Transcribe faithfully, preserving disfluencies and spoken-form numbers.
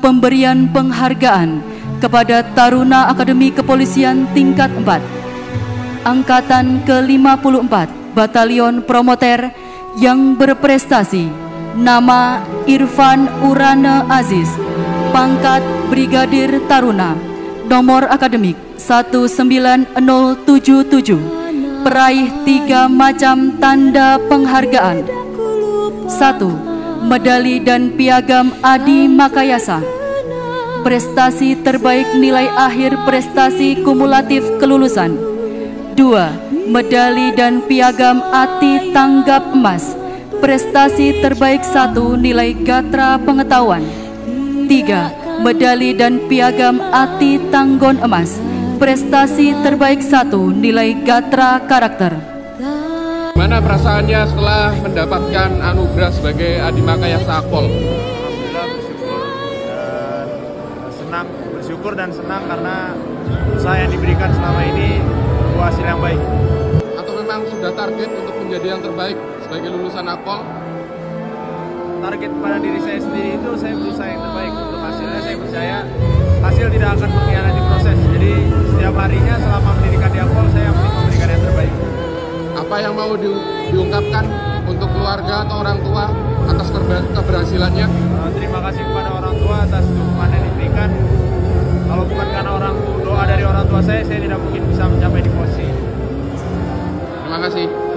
pemberian penghargaan kepada Taruna Akademi Kepolisian tingkat empat, Angkatan ke lima puluh empat Batalion Promoter yang berprestasi. Nama Irfan Urana Aziz, pangkat Brigadir Taruna, nomor akademik satu sembilan nol tujuh tujuh, peraih tiga macam tanda penghargaan. Satu, medali dan piagam Adi Makayasa, prestasi terbaik nilai akhir prestasi kumulatif kelulusan. Dua, medali dan piagam Ati Tanggap Emas, prestasi terbaik satu nilai gatra pengetahuan. Tiga, medali dan piagam Ati Tanggon Emas, prestasi terbaik satu nilai gatra karakter. Gimana perasaannya setelah mendapatkan anugerah sebagai Adi Makayasa Akpol? Alhamdulillah bersyukur dan senang, bersyukur dan senang karena usaha yang diberikan selama ini membawa hasil yang baik. Atau memang sudah target untuk menjadi yang terbaik sebagai lulusan Akpol? Target pada diri saya sendiri itu saya berusaha yang terbaik. Untuk hasilnya saya percaya hasil tidak akan mengkhianati proses. Jadi setiap harinya selama pendidikan di Akpol saya memberikan yang terbaik. Apa yang mau di, diungkapkan untuk keluarga atau orang tua atas keberhasilannya? Uh, terima kasih kepada orang tua atas dukungan yang diberikan. Kalau bukan karena orang tua, doa dari orang tua saya, saya tidak mungkin bisa mencapai di posisi. Terima kasih.